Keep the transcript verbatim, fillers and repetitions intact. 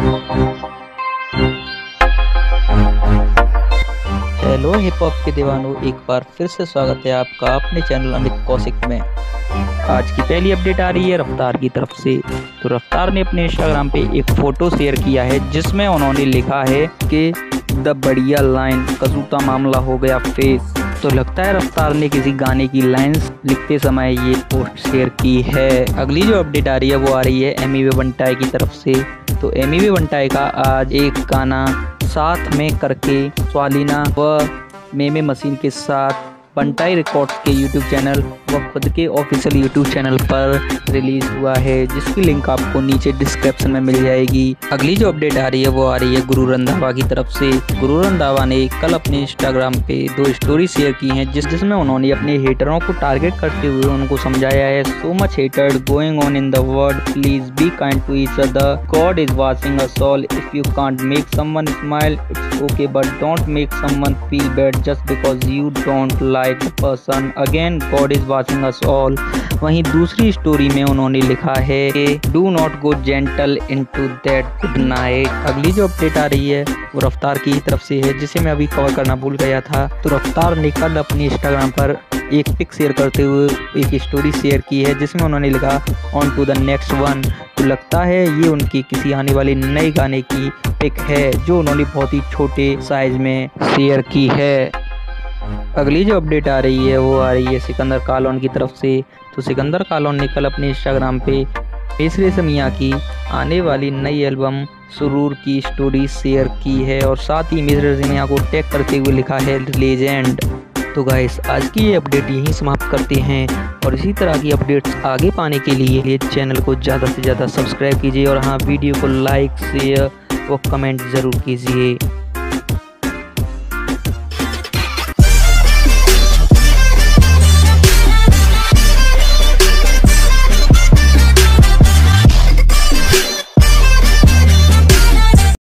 Hello hip hop के दीवानों, एक बार फिर से स्वागत है आपका अपने चैनल अमित कौशिक में। आज की पहली अपडेट आ रही है रफ्तार की तरफ से। तो रफ्तार ने अपने इंस्टाग्राम पे एक फोटो शेयर किया है जिसमें उन्होंने लिखा है कि द बढ़िया लाइन कसूता मामला हो गया फेस। तो लगता है रफ्तार ने किसी गाने की लाइंस लिखते समय ये पोस्ट शेयर की है। अगली जो अपडेट आ रही है वो आ रही है एमीवे बंटाई की तरफ से। तो एमीवे बंटाई का आज एक गाना साथ में करके स्वालिना व मेमे मशीन के साथ बंटाई रिकॉर्ड्स के यूट्यूब चैनल व खुद के ऑफिशियल यूट्यूब चैनल पर रिलीज हुआ है, जिसकी लिंक आपको नीचे डिस्क्रिप्शन में मिल जाएगी। अगली जो अपडेट आ रही है वो आ रही है गुरु रंधावा की तरफ से। गुरु रंधावा ने कल अपने इंस्टाग्राम पे दो स्टोरी शेयर की हैं जिस जिसमें उन्होंने अपने हेटरों को टारगेट करते हुए उनको समझाया है, so much hater going on in the world, please be kind to each other, God is watching us all, if you can't make someone smile it's okay but don't make someone feel bad just because you don't like the person, again God is watching us all. वहीं दूसरी story में उन्होंने लिखा है कि do not go gentle into that good night. अगली जो update आ रही है वो रफ्तार की तरफ से है जिसे मैं अभी कवर करना भूल गया था। तो रफ्तार ने कल अपनी इंस्टाग्राम पर एक पिक शेयर करते हुए एक स्टोरी शेयर की है जिसमें उन्होंने लिखा on to the next one. तो लगता है ये उनकी किसी आने वाले नए गाने की पिक है जो उन्होंने बहुत ही छोटे साइज में शेयर की है। अगली जो अपडेट आ रही है वो आ रही है सिकंदर कालोन की तरफ से। तो सिकंदर कालोन ने कल अपने इंस्टाग्राम पे मिस्र समिया की आने वाली नई एल्बम सुरूर की स्टोरी शेयर की है और साथ ही मिस्र समिया को टैग करते हुए लिखा है लेजेंड। तो गाइस, आज की ये अपडेट यहीं समाप्त करते हैं और इसी तरह की अपडेट्स आगे पाने के लिए चैनल को ज़्यादा से ज़्यादा सब्सक्राइब कीजिए और हाँ, वीडियो को लाइक शेयर और कमेंट ज़रूर कीजिए।